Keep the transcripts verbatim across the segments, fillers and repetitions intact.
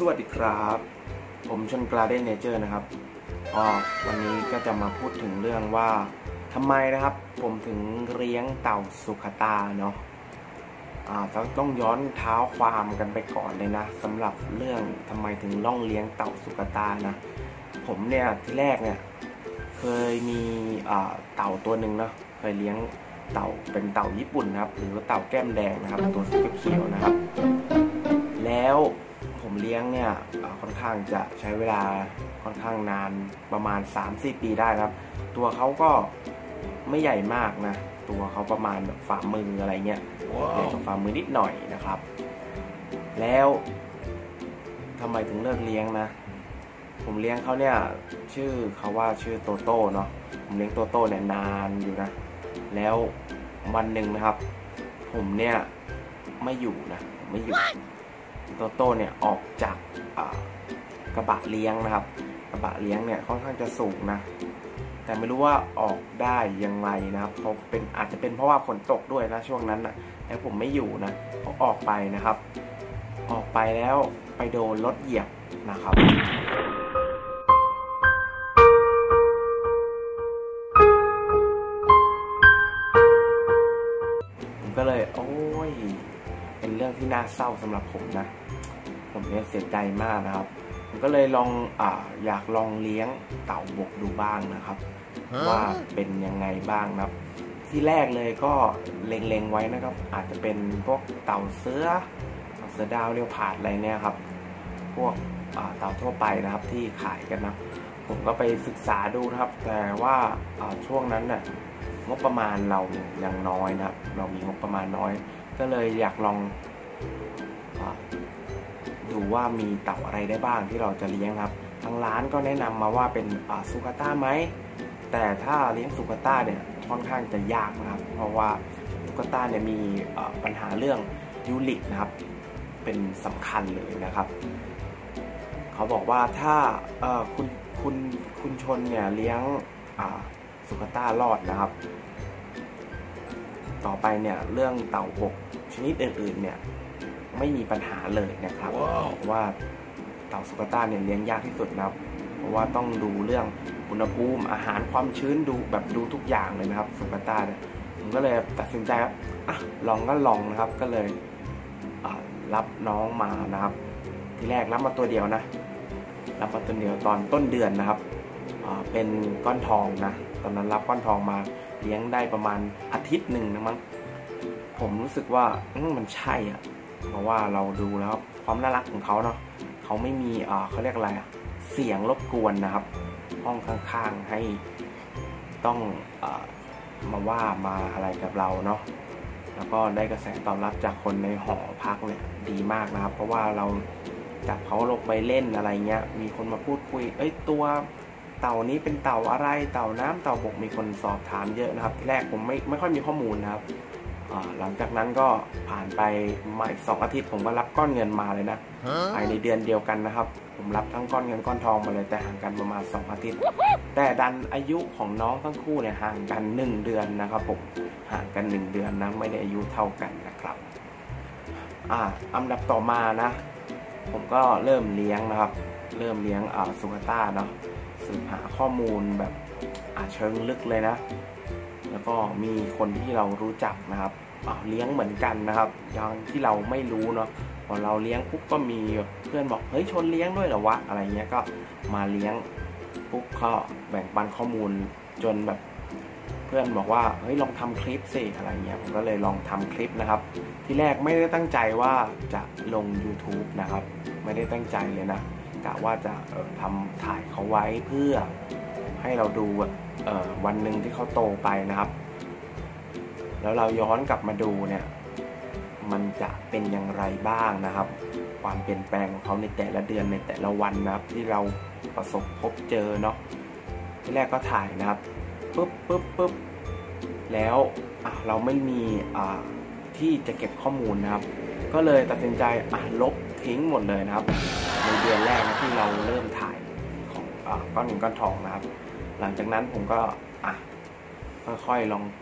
วัสดีครับผมชนกลาเดนเนเจอร์นะครับอ๋อวันนี้ก็จะมาพูดถึงเรื่องว่าทำไมนะครับผมถึงเลี้ยงเต่าสุขตาเนาะอ่าต้องย้อนเท้าความกันไปก่อนเลยนะสำหรับเรื่องทำไมถึงล่องเลี้ยงเต่าสุขตานะผมเนี่ยที่แรกเนี่ยเคยมีอ่าเต่าตัวหนึ่งเนาะเคยเลี้ยงเต่าเป็นเต่าญี่ปุ่นนะครับหรือเต่าแก้มแดงนะครับตัวสีเขียวนะครับแล้วผมเลี้ยงเนี่ยค่อนข้างจะใช้เวลาค่อนข้างนานประมาณ สามถึงสี่ ปีได้ครับตัวเขาก็ไม่ใหญ่มากนะตัวเขาประมาณแบบฝ่ามืออะไรเงี้ยใหญ่กว่าฝ่ามือนิดหน่อยนะครับแล้วทำไมถึงเลิกเลี้ยงนะผมเลี้ยงเขาเนี่ยชื่อเขาว่าชื่อโตโต้เนาะผมเลี้ยงโตโต้เนี่ยนานอยู่นะแล้ววันหนึ่งนะครับผมเนี่ยไม่อยู่นะไม่อยู่โตโต้เนี่ยออกจากกระบะเลี้ยงนะครับกระบะเลี้ยงเนี่ยค่อนข้างจะสูงนะแต่ไม่รู้ว่าออกได้ยังไงนะครับเพราะเป็นอาจจะเป็นเพราะว่าฝนตกด้วยนะช่วงนั้นนะแล้วผมไม่อยู่นะเขาออกไปนะครับออกไปแล้วไปโดนรถเหยียบนะครับผมก็เลยโอ้ยเป็นเรื่องที่น่าเศร้าสำหรับผมนะผมเนี่ยเสียใจมากนะครับผมก็เลยลองอ่าอยากลองเลี้ยงเต่าบกดูบ้างนะครับว่าเป็นยังไงบ้างนะครับที่แรกเลยก็เล็งๆไว้นะครับอาจจะเป็นพวกเต่าเสือเต่าเสือดาวเลี้ยวผาดอะไรเนี่ยครับพวกเต่าทั่วไปนะครับที่ขายกันนะผมก็ไปศึกษาดูนะครับแต่ว่าช่วงนั้นน่ะงบประมาณเรายังน้อยนะครับเรามีงบประมาณน้อยก็เลยอยากลองดูว่ามีเต่าอะไรได้บ้างที่เราจะเลี้ยงครับทางร้านก็แนะนำมาว่าเป็นสุกาต้าไหมแต่ถ้าเลี้ยงสุกาต้าเนี่ยค่อนข้างจะยากนะครับเพราะว่าสุกาต้าเนี่ยมีปัญหาเรื่องยูริกนะครับเป็นสำคัญเลยนะครับเขาบอกว่าถ้าคุณคุณคุณชนเนี่ยเลี้ยงสุกาต้ารอดนะครับต่อไปเนี่ยเรื่องเต่าบกชนิดอื่นๆเนี่ยไม่มีปัญหาเลยนะครับ wow. เพราะว่าเต่าสุกาต้าเนี่ยเลี้ยงยากที่สุดนะครับเพราะว่าต้องดูเรื่องอุณหภูมิอาหารความชื้นดูแบบดูทุกอย่างเลยนะครับสุกาต้าเนี่ยผมก็เลยตัดสินใจครับอ่ะลองก็ลองนะครับก็เลยรับน้องมานะครับทีแรกรับมาตัวเดียวนะรับมาตัวเดียวตอนต้นเดือนนะครับเป็นก้อนทองนะตอนนั้นรับก้อนทองมาเลี้ยงได้ประมาณอาทิตย์หนึ่งนะมั้งผมรู้สึกว่ามันใช่อ่ะเพราะว่าเราดูแล้วความน่ารักของเขาเนาะเขาไม่มีอ่าเขาเรียกอะไรอะเสียงรบกวนนะครับห้องข้างๆให้ต้องอ่ามาว่ามาอะไรกับเราเนาะแล้วก็ได้กระแสตอบรับจากคนในหอพักเนี่ยดีมากนะครับเพราะว่าเราจับเขาลงไปเล่นอะไรเงี้ยมีคนมาพูดคุยเอ้ยตัวเต่านี้เป็นเต่าอะไรเต่าน้ำเต่าบกมีคนสอบถามเยอะนะครับที่แรกผมไม่ไม่ค่อยมีข้อมูลนะครับหลังจากนั้นก็ผ่านไปมาอีกสองอาทิตย์ผมก็รับก้อนเงินมาเลยนะภายในเดือนเดียวกันนะครับผมรับทั้งก้อนเงินก้อนทองมาเลยแต่ห่างกันประมาณสองอาทิตย์แต่ดันอายุของน้องทั้งคู่เนี่ยห่างกันหนึ่งเดือนนะครับผมห่างกันหนึ่งเดือนนะไม่ได้อายุเท่ากันนะครับอ่าอันดับต่อมานะผมก็เริ่มเลี้ยงนะครับเริ่มเลี้ยงอ่าสุกาต้าเนาะสืบหาข้อมูลแบบอ่าเชิงลึกเลยนะแล้วก็มีคนที่เรารู้จักนะครับเลี้ยงเหมือนกันนะครับอย่างที่เราไม่รู้เนาะพอเราเลี้ยงปุ๊บก็มีเพื่อนบอกเฮ้ยชนเลี้ยงด้วยเหรอวะอะไรเงี้ยก็มาเลี้ยงปุ๊บก็แบ่งปันข้อมูลจนแบบเพื่อนบอกว่าเฮ้ยลองทำคลิปสิอะไรเงี้ยผมก็เลยลองทำคลิปนะครับที่แรกไม่ได้ตั้งใจว่าจะลง ยูทูบ นะครับไม่ได้ตั้งใจเลยนะกะว่าจะเอ่อทำถ่ายเขาไว้เพื่อให้เราดูเอ่อวันหนึ่งที่เขาโตไปนะครับแล้วเราย้อนกลับมาดูเนี่ยมันจะเป็นอย่างไรบ้างนะครับความเปลี่ยนแปลงของเขาในแต่ละเดือนในแต่ละวันนะครับที่เราประสบพบเจอเนาะที่แรกก็ถ่ายนะครับปุ๊บปุ๊บปุ๊บแล้วเราไม่มีที่จะเก็บข้อมูลนะครับก็เลยตัดสินใจลบทิ้งหมดเลยนะครับในเดือนแรกนะที่เราเริ่มถ่ายของก้อนเงินก้อนทองนะครับหลังจากนั้นผมก็อ่ะค่อยๆลอง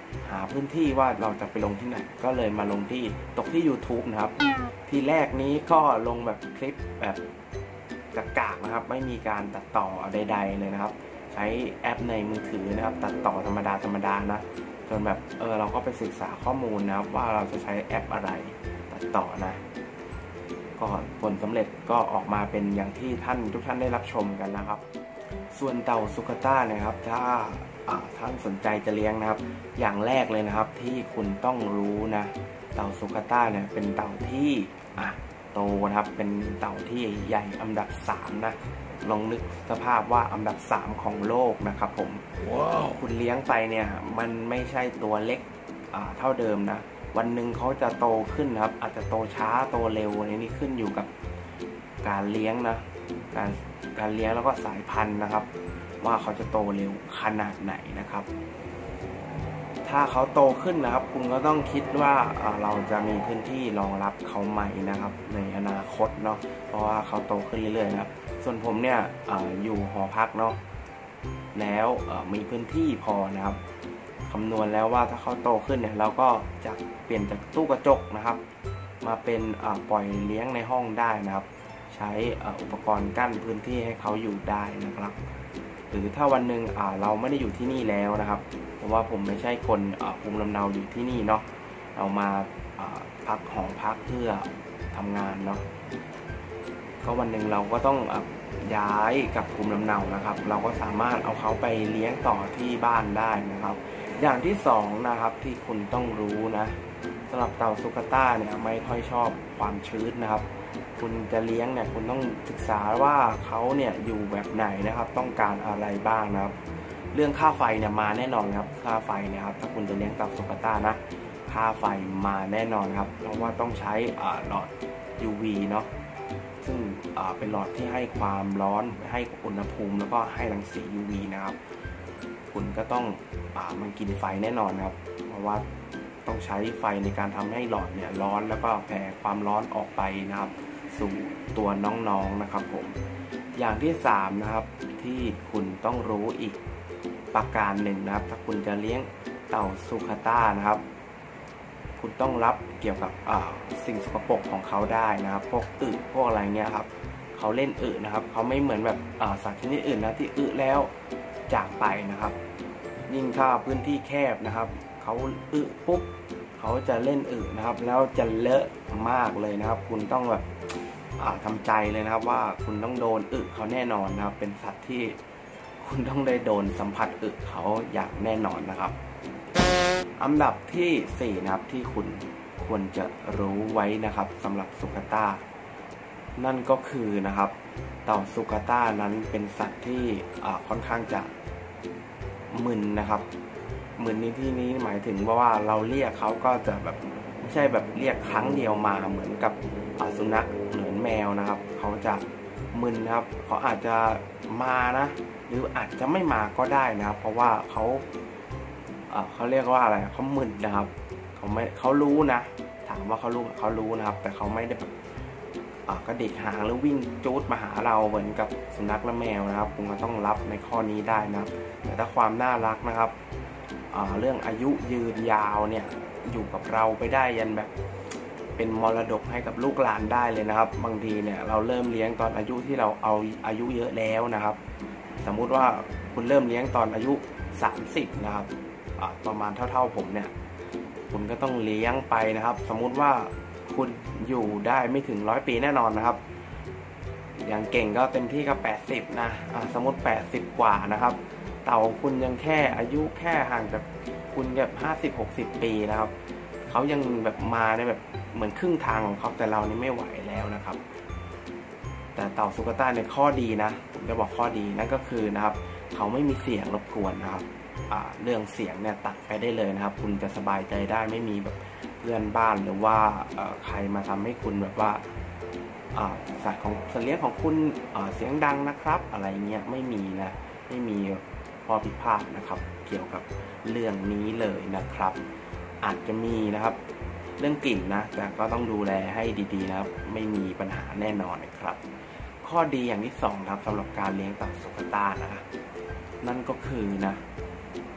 หาพื้นที่ว่าเราจะไปลงที่ไหนก็เลยมาลงที่ตกที่ YouTube นะครับทีแรกนี้ก็ลงแบบคลิปแบบกากๆนะครับไม่มีการตัดต่อใดๆเลยนะครับใช้แอปในมือถือนะครับตัดต่อธรรมดาธรรมดานะจนแบบเออเราก็ไปศึกษาข้อมูลนะครับว่าเราจะใช้แอปอะไรตัดต่อนะก็ผลสำเร็จก็ออกมาเป็นอย่างที่ท่านทุกท่านได้รับชมกันนะครับส่วนเต่าสุกาต้านะครับถ้าท่านสนใจจะเลี้ยงนะครับอย่างแรกเลยนะครับที่คุณต้องรู้นะเต่าสุกาต้าเนี่ยเป็นเต่าที่อ่ะโตนะครับเป็นเต่าที่ใหญ่อันดับสามนะลองนึกสภาพว่าอันดับสามของโลกนะครับผม wow. คุณเลี้ยงไปเนี่ยมันไม่ใช่ตัวเล็กเท่าเดิมนะวันหนึ่งเขาจะโตขึ้นนะครับอาจจะโตช้าโตเร็วอันนี้ขึ้นอยู่กับการเลี้ยงนะการการเลี้ยงแล้วก็สายพันธุ์นะครับว่าเขาจะโตเร็วขนาดไหนนะครับถ้าเขาโตขึ้นนะครับคุณก็ต้องคิดว่าเราจะมีพื้นที่รองรับเขาใหม่นะครับในอนาคตเนาะเพราะว่าเขาโตขึ้นเรื่อยๆนะครับส่วนผมเนี่ยออยู่หอพักเนาะแล้วมีพื้นที่พอนะครับคำนวณแล้วว่าถ้าเขาโตขึ้นเนี่ยเราก็จะเปลี่ยนจากตู้กระจกนะครับมาเป็นปล่อยเลี้ยงในห้องได้นะครับใช้อุปกรณ์กั้นพื้นที่ให้เขาอยู่ได้นะครับหรือถ้าวันหนึ่งเราไม่ได้อยู่ที่นี่แล้วนะครับเพราะว่าผมไม่ใช่คนภูมิลำเนาอยู่ที่นี่เนาะเรามาพักหอพักเพื่อทำงานเนาะก็วันหนึ่งเราก็ต้องย้ายกับภูมิลำเนานะครับเราก็สามารถเอาเขาไปเลี้ยงต่อที่บ้านได้นะครับอย่างที่สองนะครับที่คุณต้องรู้นะสำหรับเต่าสุกาต้าเนี่ยไม่ค่อยชอบความชื้นนะครับคุณจะเลี้ยงเนี่ยคุณต้องศึกษาว่าเขาเนี่ยอยู่แบบไหนนะครับต้องการอะไรบ้างนะครับเรื่องค่าไฟเนี่ยมาแน่นอนครับค่าไฟเนี่ยครับถ้าคุณจะเลี้ยงเต่าสุกาต้านะค่าไฟมาแน่นอนครับเพราะว่าต้องใช้หลอด ยู วี เนาะซึ่งเป็นหลอดที่ให้ความร้อนให้อุณหภูมิแล้วก็ให้รังสี ยู วี นะครับคุณก็ต้องมันกินไฟแน่นอนครับเพราะว่าต้องใช้ไฟในการทำให้หลอดเนี่ยร้อนแล้วก็แผ่ความร้อนออกไปนะครับสู่ตัวน้องๆนะครับผมอย่างที่สามนะครับที่คุณต้องรู้อีกประการหนึ่งนะครับถ้าคุณจะเลี้ยงเต่าสุกาต้านะครับคุณต้องรับเกี่ยวกับสิ่งสกปรกของเขาได้นะครับพวกอึพวกอะไรเงี้ยครับเขาเล่นอึนะครับเขาไม่เหมือนแบบสัตว์ชนิดอื่นนะที่อึแล้วจากไปนะครับยิ่งถ้าพื้นที่แคบนะครับเขาอึปุ๊บเขาจะเล่นอึนะครับแล้วจะเลอะมากเลยนะครับคุณต้องแบบทำใจเลยนะครับว่าคุณต้องโดนอึเขาแน่นอนนะครับเป็นสัตว์ที่คุณต้องได้โดนสัมผัสอึเขาอย่างแน่นอนนะครับอันดับที่สี่นะครับที่คุณควรจะรู้ไว้นะครับสำหรับสุกาต้านั่นก็คือนะครับเต่าสุกาต้านั้นเป็นสัตว์ที่ค่อนข้างจะมึนนะครับมึนในที่นี้หมายถึงว่าเราเรียกเขาก็จะแบบไม่ใช่แบบเรียกครั้งเดียวมาเหมือนกับสุนัขเหมือนแมวนะครับเขาจะมึนนะครับเขาอาจจะมานะหรืออาจจะไม่มาก็ได้นะครับเพราะว่าเขาเขาเรียกว่าอะไรเขามึนนะครับเขาไม่เขารู้นะถามว่าเขารู้เขารู้นะครับแต่เขาไม่ได้แบบกระดิกหางหรือวิ่งจูดมาหาเราเหมือนกับสุนัขและแมวนะครับคุณก็ต้องรับในข้อนี้ได้นะครับแต่ถ้าความน่ารักนะครับเรื่องอายุยืนยาวเนี่ยอยู่กับเราไปได้ยันแบบเป็นมรดกให้กับลูกหลานได้เลยนะครับบางทีเนี่ยเราเริ่มเลี้ยงตอนอายุที่เราเอาอายุเยอะแล้วนะครับสมมุติว่าคุณเริ่มเลี้ยงตอนอายุสามสิบนะครับประมาณเท่าๆผมเนี่ยคุณก็ต้องเลี้ยงไปนะครับสมมุติว่าคุณอยู่ได้ไม่ถึงร้อยปีแน่นอนนะครับอย่างเก่งก็เต็มที่ก็แปดสิบนะสมมติแปดสิบกว่านะครับเต่าคุณยังแค่อายุแค่ห่างจากคุณแบบห้าสิบหกสิบปีนะครับเขายังแบบมาในแบบเหมือนครึ่งทางของเขาแต่เรานี่ไม่ไหวแล้วนะครับแต่เต่าสุกาต้าในข้อดีนะผมจะบอกข้อดีนั่นก็คือนะครับเขาไม่มีเสียงรบกวนนะครับเรื่องเสียงเนี่ยตัดไปได้เลยนะครับคุณจะสบายใจได้ไม่มีแบบเพื่อนบ้านหรือว่าใครมาทำให้คุณแบบว่าสัตว์ของสัตว์เลี้ยงของคุณเสียงดังนะครับอะไรเงี้ยไม่มีนะไม่มีข้อผิดพลาดนะครับเกี่ยวกับเรื่องนี้เลยนะครับอาจจะมีนะครับเรื่องกลิ่นนะแต่ก็ต้องดูแลให้ดีๆนะครับไม่มีปัญหาแน่นอนนะครับข้อดีอย่างที่สองครับสำหรับการเลี้ยงเต่าสุกาต้านะนั่นก็คือนะ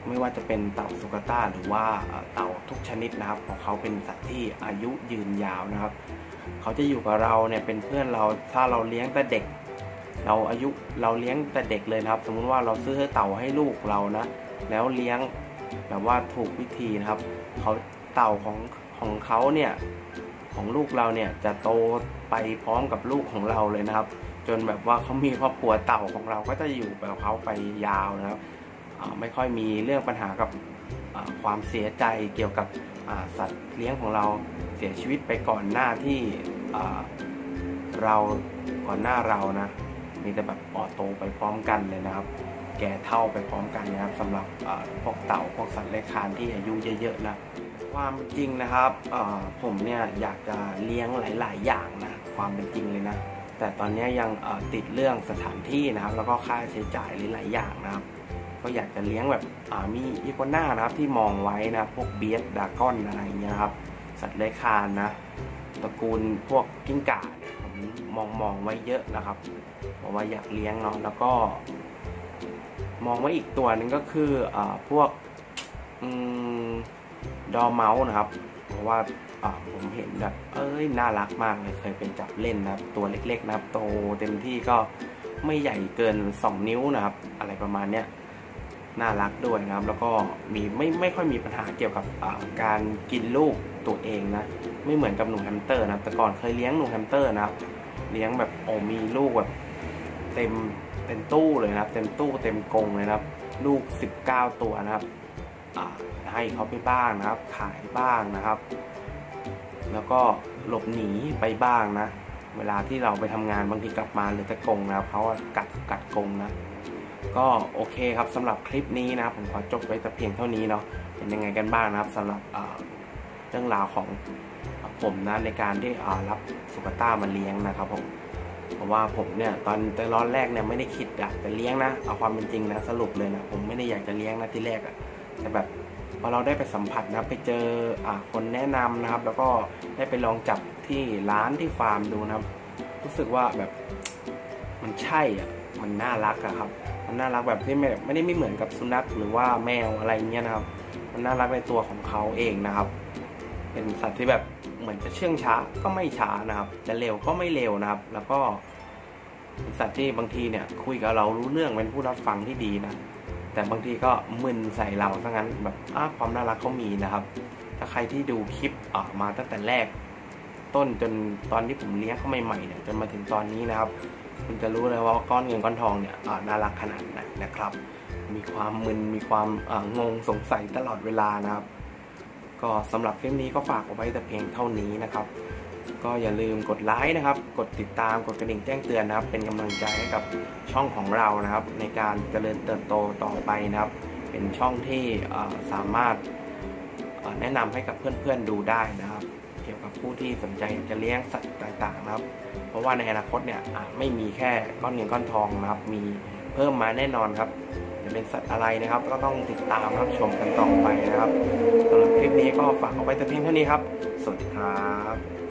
ไม่ว่าจะเป็นเต่าสุกาต้าหรือว่าเต่าทุกชนิดนะครับของเขาเป็นสัตว์ที่อายุยืนยาวนะครับเขาจะอยู่กับเราเนี่ยเป็นเพื่อนเราถ้าเราเลี้ยงแต่เด็กเราอายุเราเลี้ยงแต่เด็กเลยนะครับสมมุติว่าเราซื้อเต่าให้ลูกเรานะแล้วเลี้ยงแบบว่าถูกวิธีนะครับเขาเต่าของของเขาเนี่ยของลูกเราเนี่ยจะโตไปพร้อมกับลูกของเราเลยนะครับจนแบบว่าเขามีครอบครัวเต่าของเราก็จะอยู่แบบเขาไปยาวนะครับไม่ค่อยมีเรื่องปัญหากับความเสียใจเกี่ยวกับสัตว์เลี้ยงของเราเสียชีวิตไปก่อนหน้าที่เราก่อนหน้าเรานะมีแต่แบบออโตไปพร้อมกันเลยนะครับแก่เท่าไปพร้อมกันนะครับสำหรับพวกเต่าพวกสัตว์เลื้อยคลานที่อายุเยอะๆนะความจริงนะครับผมเนี่ยอยากจะเลี้ยงหลายๆอย่างนะความเป็นจริงเลยนะแต่ตอนนี้ยังติดเรื่องสถานที่นะครับแล้วก็ค่าใช้จ่ายหลายๆอย่างนะครับก็อยากจะเลี้ยงแบบมีอีกัวน่านะครับที่มองไว้นะพวกเบียดดากอนอะไรเงี้ยครับสัตว์เลื้อยคลานนะตระกูลพวกกิ้งก่าเนี่ยผมมองมองไว้เยอะนะครับเพราะว่าอยากเลี้ยงเนาะแล้วก็มองไว้อีกตัวหนึ่งก็คืออพวกดอร์เมาส์นะครับเพราะว่าผมเห็นแบบเอ้ยน่ารักมากเลยเคยไปจับเล่นนะครับตัวเล็กๆนะครับโตเต็มที่ก็ไม่ใหญ่เกินสองนิ้วนะครับอะไรประมาณเนี้ยน่ารักด้วยนะครับแล้วก็มีไม่ไม่ค่อยมีปัญหาเกี่ยวกับการกินลูกตัวเองนะไม่เหมือนกับหนูแฮมสเตอร์นะแต่ก่อนเคยเลี้ยงหนูแฮมสเตอร์นะครับเลี้ยงแบบโอ้มีลูกแบบเต็มเต็มตู้เลยนะครับเต็มตู้เต็มกรงเลยนะครับลูกสิบเก้าตัวนะครับให้เขาไปบ้างนะครับขายบ้างนะครับแล้วก็หลบหนีไปบ้างนะเวลาที่เราไปทำงานบางทีกลับมาเหลือแต่กรงนะครับเขากัดกัดกรงนะก็โอเคครับสำหรับคลิปนี้นะครับผมขอจบไว้แต่เพียงเท่านี้เนาะเป็นยังไงกันบ้างนะครับสำหรับเรื่องราวของผมนะในการที่รับสุกาต้ามาเลี้ยงนะครับผมเพราะว่าผมเนี่ยตอนแต่ตอนแรกเนี่ยไม่ได้คิดอยากจะเลี้ยงนะเอาความเป็นจริงนะสรุปเลยนะผมไม่ได้อยากจะเลี้ยงนะที่แรกอะแต่แบบพอเราได้ไปสัมผัสนะไปเจอคนแนะนำนะครับแล้วก็ได้ไปลองจับที่ร้านที่ฟาร์มดูนะครับรู้สึกว่าแบบมันใช่อ่ะมันน่ารักอะครับมันน่ารักแบบที่ไม่ไม่ได้ไม่เหมือนกับสุนัขหรือว่าแมวอะไรเงี้ยนะครับมันน่ารักในตัวของเขาเองนะครับเป็นสัตว์ที่แบบเหมือนจะเชื่องช้าก็ไม่ช้านะครับจะเร็วก็ไม่เร็วนะครับแล้วก็เป็นสัตว์ที่บางทีเนี่ยคุยกับเรารู้เรื่องเป็นผู้รับฟังที่ดีนะแต่บางทีก็มึนใส่เราซะงั้นแบบอ้าความน่ารักเขามีนะครับถ้าใครที่ดูคลิปออกมาตั้งแต่แรกต้นจนตอนที่ผมเลี้ยงเขาใหม่ๆเนี่ยจนมาถึงตอนนี้นะครับคุณจะรู้เลยว่าก้อนเงินก้อนทองเนี่ยน่ารักขนาดไหนนะครับมีความมึนมีความงงสงสัยตลอดเวลานะครับก็สำหรับคลิปนี้ก็ฝากเอาไว้แต่เพียงเท่านี้นะครับก็อย่าลืมกดไลค์นะครับกดติดตามกดกระดิ่งแจ้งเตือนนะครับเป็นกำลังใจให้กับช่องของเรานะครับในการเจริญเติบโตต่อไปนะครับเป็นช่องที่สามารถแนะนำให้กับเพื่อนๆดูได้นะครับเกี่ยวกับผู้ที่สนใจจะเลี้ยงสัตว์ต่างๆนะครับเพราะว่าในอนาคตเนี่ยไม่มีแค่ก้อนเงินก้อนทองนะครับมีเพิ่มมาแน่นอนครับจะเป็นสัตว์อะไรนะครับก็ต้องติดตามรับชมกันต่อไปนะครับสำหรับคลิปนี้ก็ฝากเอาไว้แต่เพียงเท่านี้ครับสวัสดีครับ